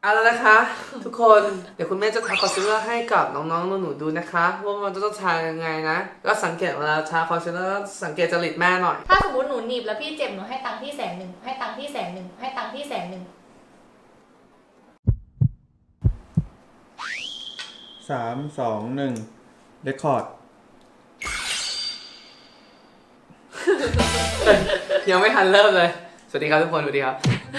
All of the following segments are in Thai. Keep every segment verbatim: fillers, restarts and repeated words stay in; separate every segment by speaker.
Speaker 1: เอาแล้วนะคะทุกคนเดี๋ยวคุณแม่จะทาคอนซีลเลอร์ให้กับน้องๆหนูๆดูนะคะว่ามันจะต้องทายังไงนะก็สังเกตเวลาทาคอนซีลเลอร์สังเกตจริตแม่หน่อย
Speaker 2: ถ้าสมมติหนูหนีบแล้วพี่เจ็บหนูให้ตังค์ที่แสนหนึ่งให้ตังค์ที่แสนหนึ่งให้ตังค์ที่แสนหนึ่ง
Speaker 3: สามสองหนึ่งเรคคอร์ด
Speaker 1: ยังไม่ทันเริ่มเลยสวัสดีครับทุกคนสวัสดีครับ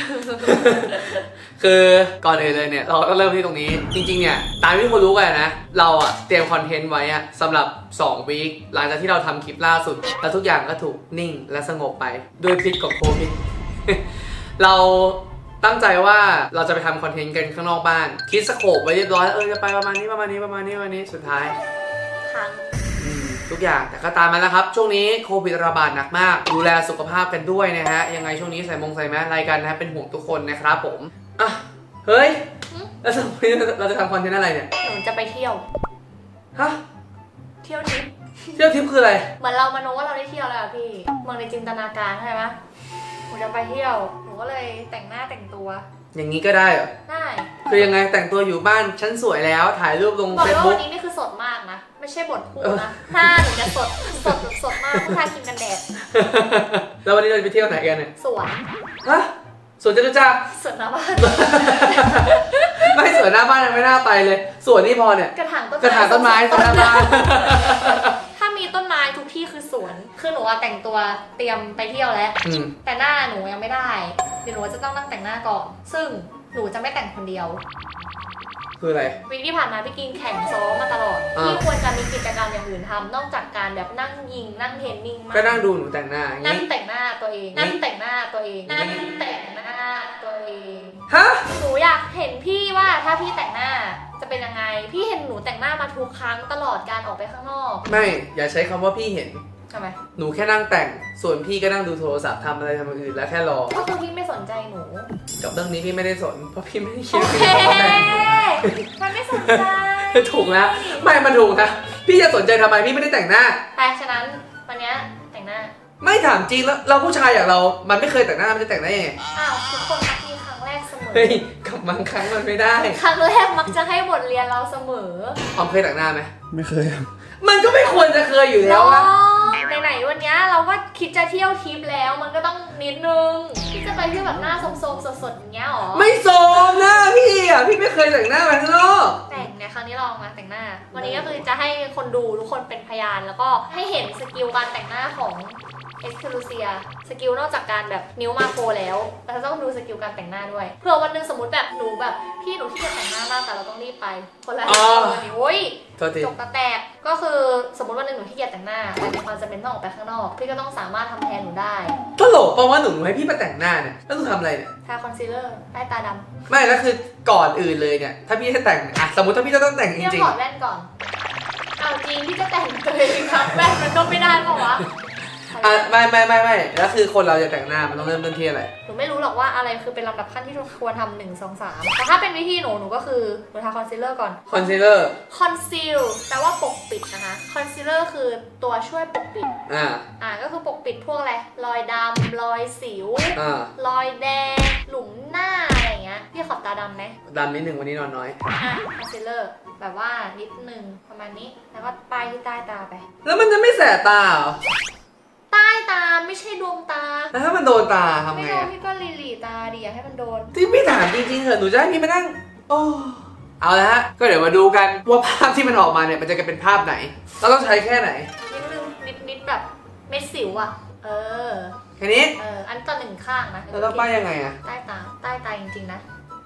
Speaker 1: คือก่อนอื่นเลยเนี่ยเราก็เริ่มที่ตรงนี้จริงๆเนี่ยตามที่ทุกคนรู้กันนะเราอะเตรียมคอนเทนต์ไว้อะสำหรับสองวีคหลังจากที่เราทำคลิปล่าสุดแล้วทุกอย่างก็ถูกนิ่งและสงบไปด้วยพิษของโควิด เราตั้งใจว่าเราจะไปทำคอนเทนต์กันข้างนอกบ้านคิดสโคปไว้เรียบร้อยเออจะไปประมาณนี้ประมาณนี้ประมาณนี้ประมาณนี้สุดท้าย
Speaker 2: ทั้ง
Speaker 1: ทุกอย่างแต่ก็ตามมาแล้วครับช่วงนี้โควิดระบาดหนักมากดูแลสุขภาพกันด้วยนะฮะยังไงช่วงนี้ใส่มงใส่แมสอะไรกันนะเป็นห่วงทุกคนนะครับผมอ่ะเฮ้ยแล้วสมมติเราจะทำคอนเทนต์อะไรเนี่ย
Speaker 2: หนูจะไปเที่ยว
Speaker 1: ฮะ
Speaker 2: เที่ยวทิป
Speaker 1: เที่ยวทิปคืออะไร
Speaker 2: เหมือนเรามโนว่าเราได้เที่ยวแล้วพี่มองในจินตนาการใช่ไหมหนูจะไปเที่ยวหนูก็เลยแต่งหน้าแต่งตัว
Speaker 1: อย่างนี้ก็ได้เหรอ
Speaker 2: ได้
Speaker 1: คือยังไงแต่งตัวอยู่บ้านฉันสวยแล้วถ่ายรูปลงเฟซบุ๊ก
Speaker 2: วันนี้นี่คือสดมากนะไม่ใช่บทพูดนะหน้าหนูจะสดสดสดมากผู้ชายกินกันแดด
Speaker 1: แล้ววันนี้เราจะไปเที่ยวไหนกันเนี่ย
Speaker 2: สวน
Speaker 1: ฮะสวนจตุจักร
Speaker 2: สวนหน้าบ้าน
Speaker 1: ไม่สวนหน้าบ้านยังไม่น่าไปเลยสวนนี่พอเนี่ย
Speaker 2: กระถางต้น
Speaker 1: กระถางต้นไม้สวนหน้าบ้าน
Speaker 2: ถ้ามีต้นไม้ทุกที่คือสวนคือหนูแต่งตัวเตรียมไปเที่ยวแล้วแต่หน้าหนูยังไม่ได้เดี๋ยวหนูจะต้องนั่งแต่งหน้าก่อนซึ่งหนูจะไม่แต่งคนเดียว
Speaker 1: คืออะไร
Speaker 2: วีคที่ผ่านมาพี่กินแข่งซ้อมมาตลอดพี่ควรจะมีกิจกรรมอย่างอื่นทำนอกจากการแบบนั่งยิงนั่งเทรนนิ่งมาก
Speaker 1: ก็นั่งดูหนูแต่งหน้า
Speaker 2: นั่งแต่งหน้าตัวเองนั่งแต่งหน้าตัวเองนั่งแต่งหน้าตัวเอง
Speaker 1: ฮะ
Speaker 2: หนูอยากเห็นพี่ว่าถ้าพี่แต่งหน้าจะเป็นยังไงพี่เห็นหนูแต่งหน้ามาทุกครั้งตลอดการออกไปข้างนอก
Speaker 1: ไม่อย่าใช้คำว่าพี่เห็น
Speaker 2: ทำไม
Speaker 1: หนูแค่นั่งแต่งส่วนพี่ก็นั่งดูโทรศัพท์ทำอะไรทำอื่นแล้วแค่รอ
Speaker 2: ก็คือพี่ไม่สนใจหนู
Speaker 1: กับเรื่องนี้พี่ไม่ได้สนเพราะพี่ไม่ได้คิดว่า
Speaker 2: พี่มันไม่สนใจ
Speaker 1: ถูกแล้วไม่มันถูกนะพี่จะสนใจทำไมพี่ไม่ได้แต่งหน้า
Speaker 2: แต่ฉะนั้นวันนี้แต่งหน้า
Speaker 1: ไม่ถามจริงแล้วเราผู้ชายอย่างเรามันไม่เคยแต่งหน้ามันจะแต่งได้ยังไง
Speaker 2: อ้าวทุกคนมักมีครั้งแรกเสมอ
Speaker 1: เฮ้ยกับบางครั้งมันไม่ได้
Speaker 2: ครั้งแรกมักจะให้บทเรียนเราเสมอ
Speaker 1: ออมเคยแต่งหน้าไหม
Speaker 3: ไม่เคย
Speaker 1: มันก็ไม่ควรจะเคยอยู่แล้วอะ
Speaker 2: ไหนๆวันนี้เราก็คิดจะเที่ยวทริปแล้วมันก็ต้องนิดนึงที่จะไปเที่ยวแบบหน้าโสมๆสดๆอย่างเงี้ยหรอ
Speaker 1: ไม่โสมนะพี่อะพี่ไม่เคยแต่งหน้ามาข้างนอก
Speaker 2: แต่งเนี่ยครั้งนี้ลองมาแต่งหน้าวันนี้ก็คือจะให้คนดูทุกคนเป็นพยานแล้วก็ให้เห็นสกิลการแต่งหน้าของเอ็กซ์คลูเซียสกิลนอกจากการแบบนิ้วมาโคแล้วเราต้องดูสกิลการแต่งหน้าด้วยเผื่อวันนึงสมมติแบบหนูแบบพี่หนูที่จะแต่งหน้ามากแต่เราต้องรีบไปคนละนิ้วโอ้ยจกตะแตกก็คือสมมติวันนึงหนูที่จะแต่งหน้าแต่มีความจำเป็นต้องออกไปข้างนอกพี่ก็ต้องสามารถทำแทนหนูได้
Speaker 1: ตลกเพราะว่าหนูให้พี่มาแต่งหน้าเนี่ยแล้วหนูทำอะไรเนี่ย
Speaker 2: ทาคอนซีลเลอร์ใต้ตาดำ
Speaker 1: ไม่แล้วคือก่อนอื่นเลยเนี่ยถ้าพี่จะแต่งอ่ะสมมติถ้าพี่จะต้องแต่งจริงๆ
Speaker 2: ถอดแว่นก่อนเอาจริงพี่จะแต่งตัวเองครับแว่นมันก็ไม่ได้เพราะว่า
Speaker 1: อ่ะไม่ไม่ไม่ไม่แล้วคือคนเราจะแต่งหน้ามันต้องเริ่มต้นที่อะไร
Speaker 2: หนูไม่รู้หรอกว่าอะไรคือเป็นลำดับขั้นที่ควรทำหนึ่งสองสามแต่ถ้าเป็นวิธีหนูหนูก็คือหนูทาคอนซีลเลอร์ก่อน
Speaker 1: คอนซีลเลอร์
Speaker 2: คอนซีลแปลว่าปกปิดนะคะคอนซีลเลอร์คือตัวช่วยปกปิด
Speaker 1: อ่า
Speaker 2: อ่าก็คือปกปิดพวกอะไรรอยดำรอยสิว
Speaker 1: อ่
Speaker 2: ารอยแดงหลุมหน้าอะไรอย่างเงี้ยพี่ขอบตาดำไหม
Speaker 1: ดำนิดนึงวันนี้นอนน้อย
Speaker 2: อ่ะคอนซีลเลอร์แบบว่านิดนึงประมาณนี้แล้วก็ป้ายที่ใต้ตาไป
Speaker 1: แล้วมันจะไม่แสบตาเหรอ
Speaker 2: ใต้ตาไม่ใช่ดวงตา
Speaker 1: แล้วถ้ามันโดนตาทำไง
Speaker 2: ไม่โดนพี่ก็หลีๆตาดิอยากให้มันโดน
Speaker 1: ที่พี่ถามจริงๆเหรอหนูจะให้พี่มานั่งโอ้เอาละฮะก็เดี๋ยวมาดูกันว่าภาพที่มันออกมาเนี่ยมันจะเป็นภาพไหนเราต้องใช้แค่ไหน
Speaker 2: นิดนึงนิดนิดแบบเม็ดสิวอ่ะเออ
Speaker 1: แค่นี้
Speaker 2: เอออันต่อหนึ่งข้างนะ
Speaker 1: แล้วต้องป้ายยังไงอะ
Speaker 2: ใต้ตาใต้ตาจริงๆนะ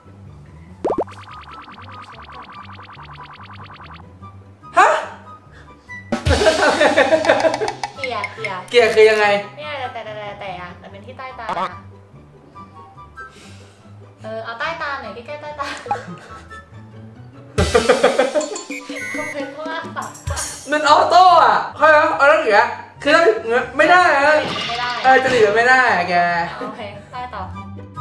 Speaker 1: ฮะ
Speaker 2: เกียร์เกียร์
Speaker 1: เกียร์คือยังไง
Speaker 2: เนี่ยแต่แต่แต่แต่อะแต่เป็นที่ใต้ตาเออเอาใต้ตาหน่อยใกล้ๆใต้ตาเขาเป็นว่า
Speaker 1: มันออโต้อะใช่ไหมเอาแล้วอย่างเงี้ยคือถ้าไม่ได้นะ
Speaker 2: ไม่ได้
Speaker 1: เออจะหลีกไม่ได้แก
Speaker 2: โอเคใต้ต่อ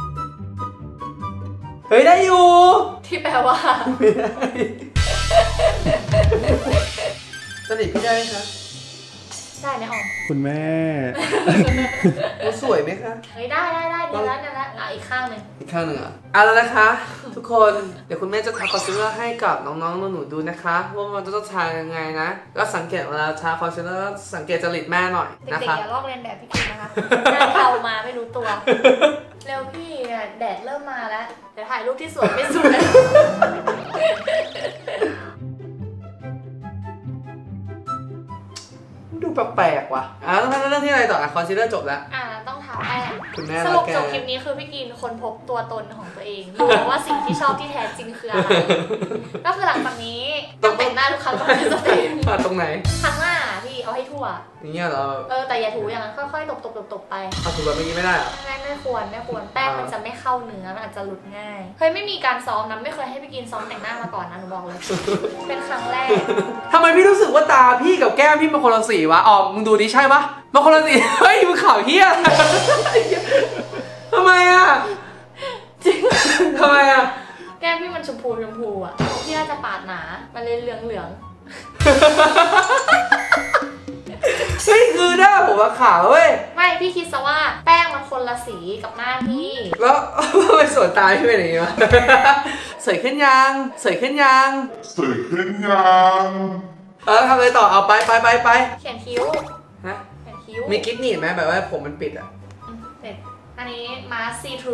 Speaker 1: เฮ้ยได้อยู่
Speaker 2: ที่แปลว่า
Speaker 1: ไม่ได้จะหลีกพี่ได้ไหมคะ
Speaker 2: ได้ไหมออม
Speaker 3: คุณแม่
Speaker 1: สวยไหมคะ
Speaker 2: เฮ้ยได้ได้ได้ดีแล้วนะแล้วอีกข้างหนึ่ง
Speaker 1: อีกข้างหนึ่งอ่ะเอาแล้วนะคะ ทุกคนเดี๋ยวคุณแม่จะทาคอนซีลเลอร์ให้กับน้องๆหนูๆดูนะคะว่ามันจะต้องทายังไงนะก็สังเกตเวลาทาคอนซีลเลอร์สังเกตจริตแม่หน่อยนะ
Speaker 2: เด็ก
Speaker 1: คะ
Speaker 2: ๆอย่าลอกเลียนแบบพี่กินนะคะหน้าเทามาไม่รู้ตัวเร็วพี่เนี่ยแดดเริ่มมาแล้วเดี๋ยวถ่ายรูปที่สวยไม่สวย
Speaker 1: ดูแปลกๆว่ะอ่ะแล้วเรื่องที่อะไรต่ออ่ะคอนซีลเลอร์จบแล้ว
Speaker 2: อ่าต้องถามแป้ง
Speaker 1: คุณแม่
Speaker 2: ส
Speaker 1: รั
Speaker 2: รุ
Speaker 1: ก
Speaker 2: ป
Speaker 1: แก
Speaker 2: จบคลิปนี้คือพี่กินคนพบตัวตนของตัวเองรู้แล้วว่าสิ่งที่ชอบที่แท้จริงคืออะไร ก็คือหลังจากนี้ต้องแต่งหน้าทุกครั้งต้องเป็นสเต็ป
Speaker 1: มาตรงไหน
Speaker 2: ครั้งหน้าพี่เอาให้ทั่ว
Speaker 1: อย่างเงี้ยเหรอ
Speaker 2: เออแต่อย่าถูอย่างนั้นค่อยๆตบๆๆๆไป
Speaker 1: เอาถูกแบบเมื่อกี้ไม่ได้เหรอ
Speaker 2: ไม่ไม่ควรไม่ควรแป้งมันจะไม่เข้าเนื้อมันอาจจะหลุดง่ายเฮ้ยไม่มีการซ้อมนะไม่เคยให้พี่กินซ้อมแต่งหน้ามาก่อนนะหนูบอกเลย เป็นครั้งแรก
Speaker 1: ทำไมพี่รู้สึกว่าตาพี่กับแก้มพี่มันคนละสีวะอ๋อมึงดูดิใช่ปะมันคนละสีเฮ้ยมึงข่าวเฮียทำไมอ่ะ
Speaker 2: จริง
Speaker 1: ทำไมอ่ะ
Speaker 2: แก้มพี่มันชมพูชมพูอ่ะพี่น่าจะปาดหนามันเลยเหลืองเหลือง
Speaker 1: เฮ้ยคือหน้าผมอะขาวเว้ย
Speaker 2: ไม่พี่คิดซะว่าแป้งมันคนละสีกับหน้าพี่
Speaker 1: แล้วทำไมสวนตาพี่เป็นอย่างงี้วะสวยขึ้นยังสวยขึ้นยัง
Speaker 4: สวยขึ้นยัง
Speaker 1: เออทำอะไรต่อเอาไปไปไปไป
Speaker 2: เขียนคิ้ว
Speaker 1: ฮะ
Speaker 2: เขียนคิ้ว
Speaker 1: มีกิ๊บหนีบไหมแบบว่าผมมันปิดอ่ะ
Speaker 2: อืมเสร็จอันนี้มาซีทรู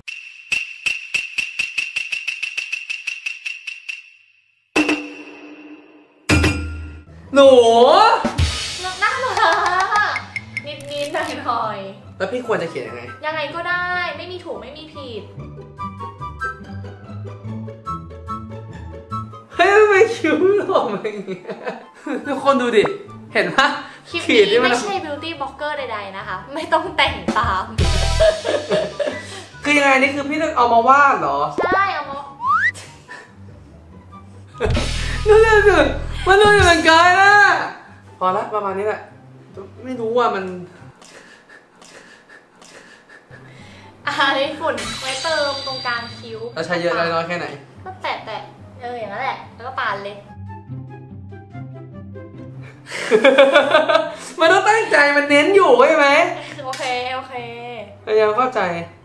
Speaker 1: หนู
Speaker 2: หน้ามานิดนิดหน่อยหน่อย
Speaker 1: แล้วพี่ควรจะเขียนยังไง
Speaker 2: ยังไงก็ได้ไม่มีถูกไม่มีผิด
Speaker 1: เฮ้ยทำไมคิ้วหล่อมาอย่างเงี้ยทุกคนดูดิ เห็นปะ
Speaker 2: คลิป
Speaker 1: ขีด
Speaker 2: นี้
Speaker 1: มั
Speaker 2: ไม่ใช่ beauty blogger ใดๆนะคะ ไม่ต้องแต่งตาม
Speaker 1: คือยังไงนี่คือพี่เอามาวาดเหรอ
Speaker 2: ใช่เอามา
Speaker 1: นั่นแหละคือมันดูอย่างนั้นกายนะพอละประมาณนี้แหละ ไม่รู้ว่ามัน
Speaker 2: อ่านี่ฝุ่นไว้เติมตรงกลางคิ้ว
Speaker 1: เราใช้เยอะได้น้อยแค่ไหน
Speaker 2: ก็แตะแตะเอออย่างนั้นแหละ แล้วก็ปาดเลย
Speaker 1: มันต้องตั้งใจมันเน้นอยู่ใช่ไหม
Speaker 2: โอเคโอเค
Speaker 1: พยายามเข้าใจ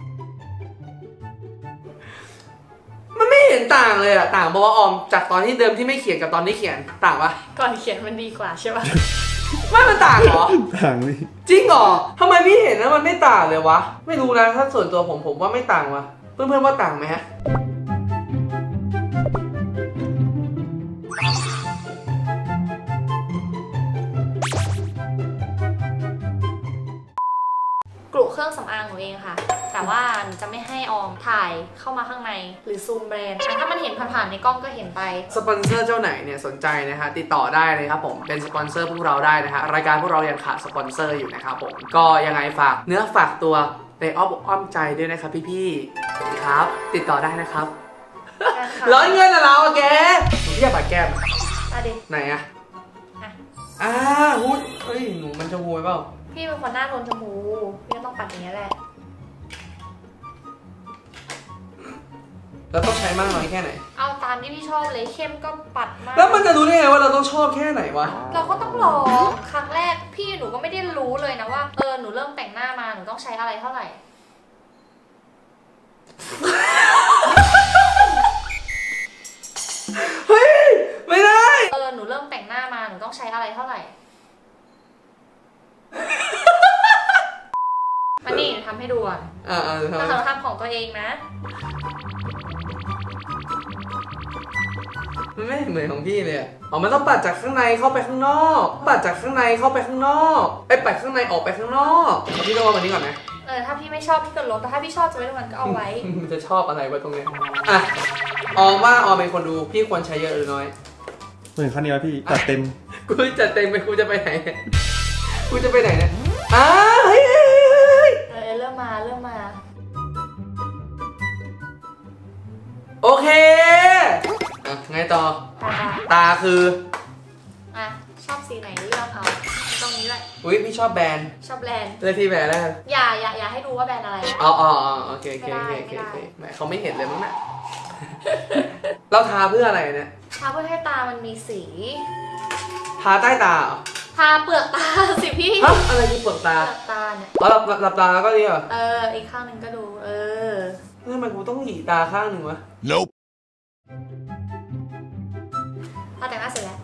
Speaker 1: มันไม่เห็นต่างเลยอะต่างบอกว่าออมจากตอนที่เดิมที่ไม่เขียนกับตอนที่เขียนต่างปะ
Speaker 2: ก่อนเขียนมันดีกว่าใช่ปะ
Speaker 1: ไม่มันต่างเหรอ
Speaker 3: ต่างนี่
Speaker 1: จริงเหรอทำไมพี่เห็นแล้วมันไม่ต่างเลยวะ ไม่รู้นะถ้าส่วนตัวผมผมว่าไม่ต่างวะเพื่อนๆว่าต่างไหมฮะ
Speaker 2: กลุ่มเครื่องสำอางหนูเองค่ะ แต่ว่าหนูจะไม่ให้ออมถ่ายเข้ามาข้างในหรือซูมแบรนด์แต่ถ้ามันเห็นผ่านๆในกล้องก็เห็นไป
Speaker 1: สปอนเซอร์เจ้าไหนเนี่ยสนใจนะฮะติดต่อได้เลยครับผมเป็นสปอนเซอร์พวกเราได้นะฮะรายการพวกเรายังขาดสปอนเซอร์อยู่นะครับผมก็ยังไงฝากเนื้อฝากตัวในอ้อมอกอ้อมใจด้วยนะครับพี่ๆสวัสดีครับ ติดต่อได้นะครับร้อนเงินอะเราอะแกหนูพี่อยากปัดแก้ม
Speaker 2: อ่ะดิ
Speaker 1: ไหนอะ
Speaker 2: อ่ะ
Speaker 1: อ่าหูยเฮ้ยหนูมันจะโวยเปล่า
Speaker 2: พี่เป็นคนหน้าโทนชมพูพี่ก็ต้องปัดอย่างนี้ยแหละ
Speaker 1: แล้วต้องใช้มากน้อยแค่ไหน
Speaker 2: เอาตามที่พี่ชอบเลยเข้มก็ปัดมาก
Speaker 1: แล้วมันจะรู้ได้ไงว่าเราต้องชอบแค่ไหนวะ
Speaker 2: เราก็ต้องลองครั้งแรกพี่หนูก็ไม่ได้รู้เลยนะว่าเออหนูเริ่มแต่งหน้ามาหนูต้องใช้อะไรเท่าไหร่
Speaker 1: เฮ้ยไม่ได้
Speaker 2: เออหนูเริ่มแต่งหน้ามาหนูต้องใช้อะไรเท่าไหร่ มานี่ทำให้ดูอ่ะ
Speaker 1: อ่าอ่า
Speaker 2: แต่
Speaker 1: ทำไม
Speaker 2: เราทำของตัวเองนะ
Speaker 1: มันไม่เหมือนของพี่เลยอะอ๋อมันต้องปัดจากข้างในเข้าไปข้างนอก ปัดจากข้างในเข้าไปข้างนอกไอ้ปัดข้างในออกไปข้างนอกเอาพี่ต้องเอาแบบนี้ก่อนไหม
Speaker 2: เออถ้าพี่ไม่ชอบพี่ก็ลบแต่ถ้าพี่ชอบจะไว้ตรงนั้นก็เอาไว้
Speaker 1: มันจะชอบอะไรวะตรงเนี้ยอ่ะออมว่าออมเป็นคนดูพี่ควรใช้เยอะหรือน้อย
Speaker 3: เหมือนขั้นนี้วะพี่จัดเต็ม
Speaker 1: กูจะเต็มไปกูจะไปไหนเนี่ยกูจะไปไหนเนี่ยอ้าเฮ้ยเฮ้ยเฮ้ยเฮ้ย
Speaker 2: เออเริ่มมาเริ่มมา
Speaker 1: โอเคอ่ะไงต่อ
Speaker 2: ตา
Speaker 1: ตาคือ
Speaker 2: อ่ะชอบสีไหนเลือกเอาตรงนี้แหละ
Speaker 1: อุ้ยพี่ชอบแบรนด์
Speaker 2: ชอบแบรนด์
Speaker 1: เลือกที่แบรนด์แล้วกัน
Speaker 2: อย่าอย่าอย่าให้ดูว่าแบรนด์อะไร
Speaker 1: อ๋ออ๋ออ๋อโอเคโอเคโอเคโอเค
Speaker 2: ไม่ได้
Speaker 1: โอเคแหมเขาไม่เห็นเลยมั้งน่ะ เราทาเพื่ออะไรเนี่ย
Speaker 2: ทาเพื่อให้ตามันมีสี
Speaker 1: ทาใต้ตาเหรอ
Speaker 2: ทาเปลือกตาสิพี่
Speaker 1: ฮะอะไรคือเปลือกตา
Speaker 2: เปลือกตาเนี่ย
Speaker 1: อ๋อหลับหลับตาแล้วก็นี่เหรอ
Speaker 2: เอออีกข้างหนึ่งก็ดูเออ
Speaker 1: ทำไมกูต้องหยีตาข้างหนึ่งวะ
Speaker 4: Nope.
Speaker 2: พอแต่งหน้าเสร็จแล้ว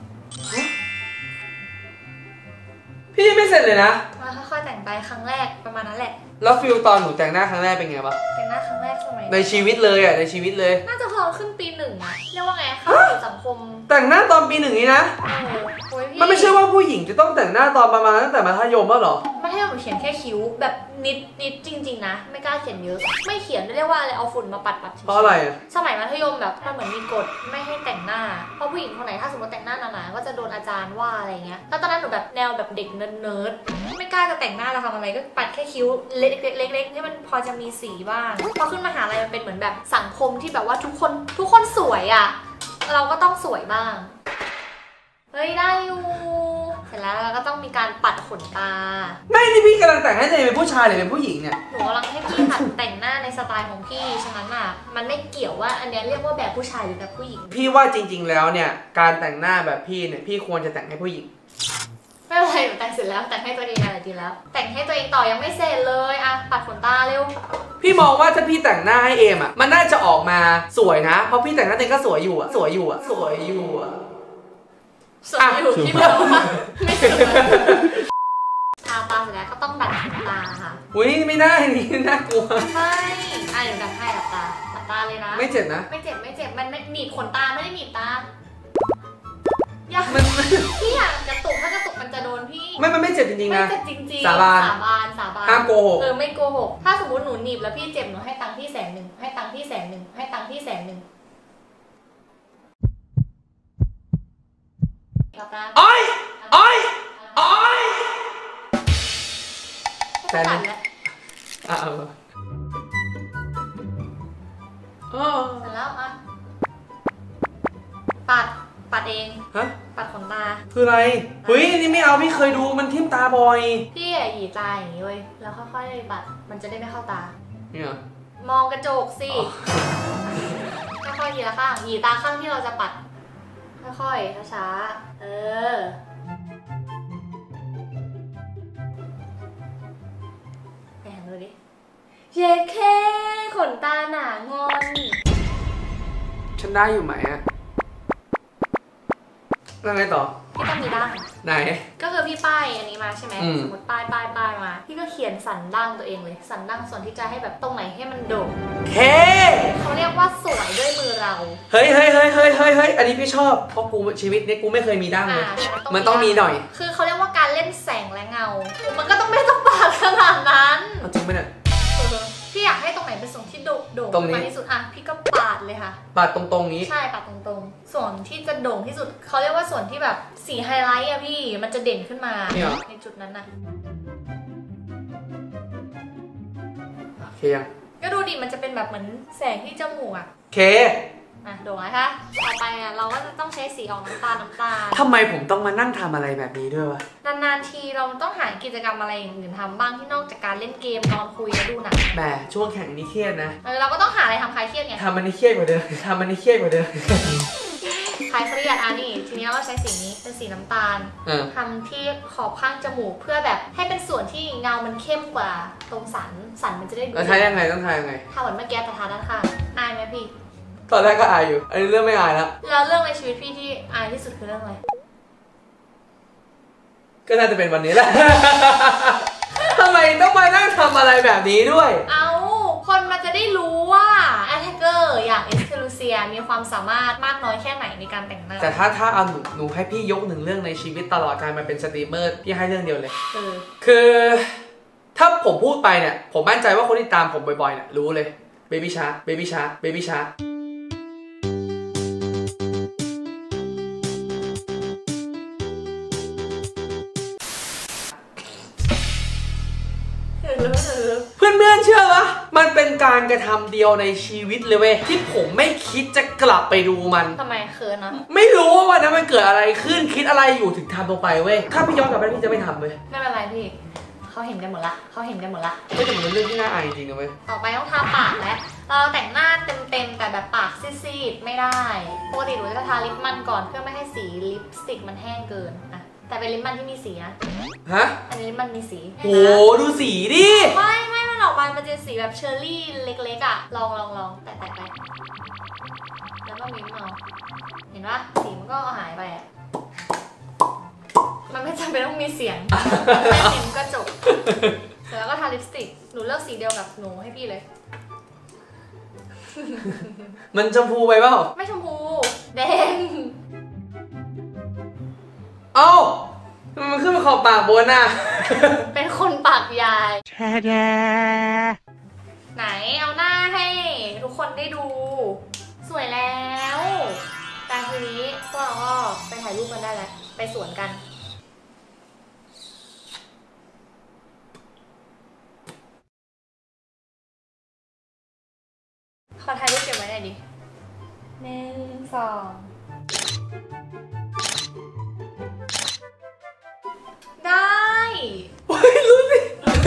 Speaker 1: พี่ไม่เสร็จเลยนะ
Speaker 2: มาค่อยๆแต่งไปครั้งแรกประมาณนั้นแหละ
Speaker 1: แล้วฟิลตอนหนูแต่งหน้าครั้งแรกเป็นไงวะ
Speaker 2: แต่งหน้าครั้งแรกสมัย
Speaker 1: ในชีวิตเลยอ่ะในชีวิตเลย
Speaker 2: น่าจะพอขึ้นปีหนึ่งอะเรียกว่าไงเข้าสู่สังคม
Speaker 1: แต่งหน้าตอนปีหนึ่งนี้นะ
Speaker 2: เออโอ้ยพี่
Speaker 1: มันไม่ใช่ว่าผู้หญิงจะต้องแต่งหน้าตอนประมาณตั้งแต่มัธยมแล้วหรอ
Speaker 2: ไม่ให้หนูเขียนแค่คิ้วแบบนิดนิดจริงๆนะไม่กล้าเขียนเยอะ ไม่เขียนเรียกว่าอะไรเอาฝุ่นมาปัดปัด
Speaker 1: เพราะอะไรอ่ะ
Speaker 2: สมัยมัธยมแบบมันเหมือนมีกฎไม่ให้แต่งหน้าเพราะผู้หญิงคนไหนถ้าสมมติแต่งหน้าหนาๆก็จะโดนอาจารย์ว่าอะไรเงี้ยแล้วตอนนั้นหนูแบบแนวแบบเด็กเนิร์ดๆไม่กล้าจะแต่งหน้าจะทำอะไรก็ปัดแค่คิ้วเล็กๆๆๆให้มันพอจะมีสีบ้างพอขึ้นมหาลัยมันเป็นเหมือนแบบสังคมที่แบบว่าทุกคนทุกคนสวยอ่ะเราก็ต้องสวยบ้างเฮ้ยได้อยู่เสร็จแล้วเราก็ต้องมีการปัดขนตา
Speaker 1: ไม่นี่พี่กำลังแต่งให้ตัวเองเป็นผู้ชายหรือเป็นผู้หญิงเนี่ย
Speaker 2: หนูกำลังให้พี่หัดแต่งหน้าในสไตล์ของพี่ฉะนั้นอ่ะมันไม่เกี่ยวว่าอันเนี้ยเรียกว่าแบบผู้ชายหรือแบบผู้หญิง
Speaker 1: พี่ว่าจริง ๆ แล้วเนี่ยการแต่งหน้าแบบพี่เนี่ยพี่ควรจะแต่งให้ผู้หญิง
Speaker 2: ไม่เป็นไรหนูแต่งเสร็จแล้วแต่งให้ตัวเองอะไรดีแล้ว แต่งให้ตัวเองต่อยังไม่เสร็จเลยอ่ะปัดขนตาเร็ว
Speaker 1: พี่มองว่าถ้าพี่แต่งหน้าให้เอมอ่ะมันน่าจะออกมาสวยนะเพราะพี่แต่งหน้าเองก็สวยอยู่อ่ะสวยอยู่อ่ะสวยอยู่อ่ะ
Speaker 2: สวยอยู่ที่เดิมอะไม่สวยทาตาเสร็จแล้วก็ต้องดัดขนตาค่ะ
Speaker 1: อุ้ยไม่ได้นี่น่ากลัว
Speaker 2: ไม่อ่ะเดี๋ยวดัดให้ดัดตาดัดตาเลยนะ
Speaker 1: ไม่เจ็บนะ
Speaker 2: ไม่เจ็บไม่เจ็บมันไม่หนีบขนตาไม่ได้หนีบตาอย่า
Speaker 1: มัน
Speaker 2: พี่อยากกระตุกถ้ากระตุกมันจะโดนพี่
Speaker 1: ไม่มันไม่เจ็บจริงๆ
Speaker 2: ไม่
Speaker 1: นะ
Speaker 2: เจ็บจริงๆ
Speaker 1: สาบาน
Speaker 2: สาบานสาบาน
Speaker 1: ห้ามโกหก
Speaker 2: เออไม่โกหกถ้าสมมติหนูหนีบแล้วพี่เจ็บหนูให้ตังค์พี่แสนหนึ่งให้ตังค์พี่แสนหนึ่งให้ตังค์พี่แสนหนึ่งตา
Speaker 1: อ้อยอ้อยอ้อย
Speaker 2: แสนหนึ่ง
Speaker 1: อ่ะเอาเออ
Speaker 2: เสร็จแล้วอ่ะปัดปัดเอง
Speaker 1: ฮะ
Speaker 2: ปัดขนตา
Speaker 1: คืออะไรเฮ้ยนี่ไม่เอาพี่เคยดูมันทิ่มตาบ่อย
Speaker 2: พี่อ่ะหยีตาอย่างนี้เว้ยแล้วค่อยๆปัดมันจะได้ไม่เข้าตา
Speaker 1: เนี่ย
Speaker 2: มองกระจกสิค่อยๆทีละข้างหยีตาข้างที่เราจะปัดค่อยๆช้าๆเออไปหันดูดิเย็ดแค่ขนตาหนางอน
Speaker 1: ฉันได้อยู่ไหมอะแล้วไงต่อ
Speaker 2: พี่ต้องมีด้าน
Speaker 1: ไหน
Speaker 2: ก็คือพี่ป้ายอันนี้มาใช่ไหม
Speaker 1: อืม
Speaker 2: สมมติป้ายป้ายป้ายมาพี่ก็เขียนสันดั้งตัวเองเลย สันดั้งส่วนที่จะให้แบบตรงไหนให้มันโด่ง
Speaker 1: เค
Speaker 2: เขาเรียกว่าสวยด้วยมือเรา
Speaker 1: เฮ้ยเฮ้ยเฮ้ยเฮ้ยเฮ้ยเฮ้ยอันนี้พี่ชอบเพราะกูชีวิตนี้กูไม่เคยมีดั้งเลย
Speaker 2: อ่า
Speaker 1: มันต้องมีหน่อย
Speaker 2: คือเขาเรียกว่าการเล่นแสงและเงา มันก็ต้องไม่ต้องปาดขนาดนั้น
Speaker 1: เอาจริงไหมเนี่ย
Speaker 2: พี่อยากให้ตรงไหนเป็นส่วนที่โด่งโด่ง
Speaker 1: ตรงนี้
Speaker 2: ขึ้นมาที่สุดอ่ะพี่ก็ปาดเลยค่ะ
Speaker 1: ปาดตรงๆนี้
Speaker 2: ใช่ปาดตรงๆ ส่วนที่จะโด่งที่สุดเขาเรียกว่าส่วนที่แบบสีไฮไลท์อะพี่มันจะเด่นขึ้นมา
Speaker 1: เนี่ยเหรอ
Speaker 2: ในจุดนั้นนะ
Speaker 1: โอเคยัง
Speaker 2: ก็ดูดิมันจะเป็นแบบเหมือนแสงที่จมูกอะ
Speaker 1: เค
Speaker 2: อ่ะโด่งไหมคะต่อไปอ่ะเราก็จะต้องใช้สีออกน้ำตาลน้ำตาล
Speaker 1: ทำไมผมต้องมานั่งทำอะไรแบบนี้ด้วยวะ
Speaker 2: นานๆทีเราต้องหากิจกรรมอะไรอย่างอื่นทำบ้างที่นอกจากการเล่นเกมนอนคุยและดูหนัง
Speaker 1: แหมช่วงแข่งนี้เครียดนะ
Speaker 2: เออเราก็ต้องหาอะไรทำคลายเครียดไง
Speaker 1: ทำมันนี้เครียดกว่าเดิมทำมันนี้เครียดกว่าเดิม
Speaker 2: คลายเครียดอ่ะนี่ทีนี้เราก็ใช้สีนี้เป็นสีน้ำตาล
Speaker 1: เออ
Speaker 2: ทำที่ขอบข้างจมูกเพื่อแบบให้เป็นส่วนที่เงามันเข้มกว่าตรงสันสันมันจะได้ดู
Speaker 1: แล้วทายยังไงต้องทายยังไง
Speaker 2: ถ้าเหมือนเมื่อกี้แต่ทาด้านข้างอายไหมพี่
Speaker 1: ตอนแรกก็อายอยู่ อันนี้เริ่มไม่อายแล้ว
Speaker 2: แล้วเรื่องในชีวิตพี่ที่อายที่สุดคือเรื่องอะไร
Speaker 1: ก็น่าจะเป็นวันนี้แหละ ทำไมต้องมานั่งทำอะไรแบบนี้ด้วย
Speaker 2: เอาคนมันจะได้รู้ว่าแอทแทกเกอร์อย่างเอสเคลูเซียมีความสามารถมากน้อยแค่ไหนในการแต่งหน้า
Speaker 1: แต่ถ้าถ้าเอาหนูหนูให้พี่ยกหนึ่งเรื่องในชีวิตตลอดการมาเป็นสตรีมเมอร์พี่ให้เรื่องเดียวเลย
Speaker 2: เออ
Speaker 1: คือ ถ้าผมพูดไปเนี่ย ผมมั่นใจว่าคนที่ตามผมบ่อยๆเนี่ยรู้เลย Baby Shark Baby Shark Baby Shark เพื่อนๆเชื่อปะมันเป็นการกระทำเดียวในชีวิตเลยเว้ยที่ผมไม่คิดจะกลับไปดูมัน
Speaker 2: ทำไมเขินนะ
Speaker 1: ไม่รู้ว่าวันนั้นมันเกิดอะไรขึ้นคิดอะไรอยู่ถึงทำลงไปเว้ยถ้าพี่ย้อนกลับไปพี่จะไม่ทำเว้ย
Speaker 2: ไม่เป็นไรพี่เขาเห็นกันหมดละเขาเห็นกันหมดละ
Speaker 1: ไม่แต่มันเป็นเรื่องที่น่าอายจริงๆนะเว้ย
Speaker 2: ต่อไปต้องทาปากแล้วเราแต่งหน้าเต็มๆแต่แบบปากซีดๆไม่ได้ปกติหนูจะทาลิปมันก่อนเพื่อไม่ให้สีลิปสติกมันแห้งเกินอ่ะแต่เป็นลิปมันที่มีสีนะ
Speaker 1: ฮะ
Speaker 2: อันนี้ลิปมันมีสี
Speaker 1: โหดูสีดิ
Speaker 2: ไม่ไม่มันออกมามันจะสีแบบเชอร์รี่เล็กๆอ่ะลองลองลองแตะแตะไปแล้วก็มิ้มเอาเห็นปะสีมันก็หายไปอ่ะมันไม่จำเป็นต้องมีเสียงแค่มิ้มก็จบเสร็จแล้วก็ทาลิปสติกหนูเลือกสีเดียวกับหนูให้พี่เลย
Speaker 1: มันชมพูไปเปล่า
Speaker 2: ไม่ชมพูแดง
Speaker 1: เอ้ามันขึ้นมาขอบปากบนน่ะ
Speaker 2: เป็นคนปากยายไหนเอาหน้าให้ทุกคนได้ดู สวยแล้วแต่ทีนี้พวกเราก็ไปถ่ายรูปกันได้แล้วไปสวนกันขอถ่ายรูปเก็บไว้หน่อยดิหนึ่งสองได้โอ้ยรู้สิ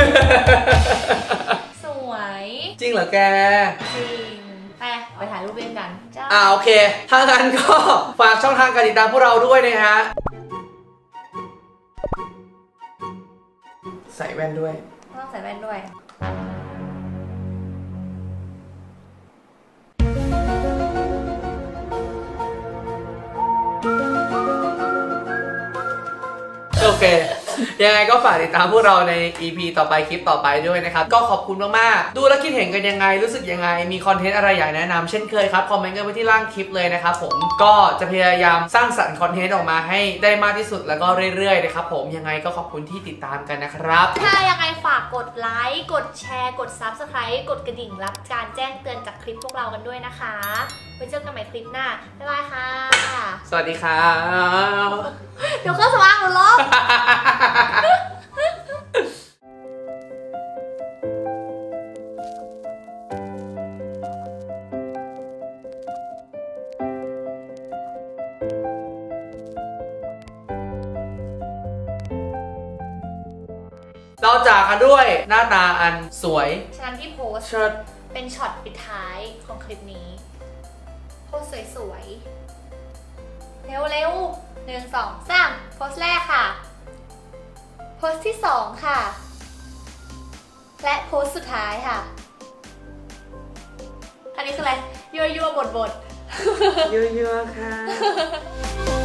Speaker 2: สวย
Speaker 1: จริงเหรอแก
Speaker 2: จริงไปไปถ่ายรูปเล่นกันจ้า
Speaker 1: อ่าโอเค ถ้างั้นก็ฝากช่องทางการติดตามพวกเราด้วยนะฮะ ใส่แว่นด้วย
Speaker 2: ต้องใส่แว่นด้วย
Speaker 1: โอเค ยังไงก็ฝากติดตามพวกเราใน อี พี ต่อไปคลิปต่อไปด้วยนะครับก็ขอบคุณมากๆดูแล้วคิดเห็นกันยังไงรู้สึกยังไงมีคอนเทนต์อะไรอยากแนะนำเช่นเคยครับคอมเมนต์กันไว้ที่ล่างคลิปเลยนะครับผมก็จะพยายามสร้างสรรค์คอนเทนต์ออกมาให้ได้มากที่สุดแล้วก็เรื่อยๆนะครับผมยังไงก็ขอบคุณที่ติดตามกันนะครับ
Speaker 2: ถ้ายังไงฝากกดไลค์กดแชร์กด ซับสไครบ์ กดกระดิ่งรับการแจ้งเตือนจากคลิปพวกเรากันด้วยนะคะไว้เจอกันใหม่คลิปหน้าบ๊ายบายค่ะ
Speaker 1: สวัสดีครับ
Speaker 2: เดี๋ยวเครื่องสว่างหมดลบ
Speaker 1: เราจากกันด้วยหน้าตาอันสวย
Speaker 2: ฉะนั้นที่โพสต์
Speaker 1: เชิด
Speaker 2: เป็นช็อตปิดท้ายของคลิปนี้โพสต์สวยๆเร็วๆหนึ่งสองสามโพสต์แรกค่ะโพสต์ที่สองค่ะและโพสต์สุดท้ายค่ะอันนี้คืออะไรยั่วๆบดๆ
Speaker 1: เยอะๆค่ะ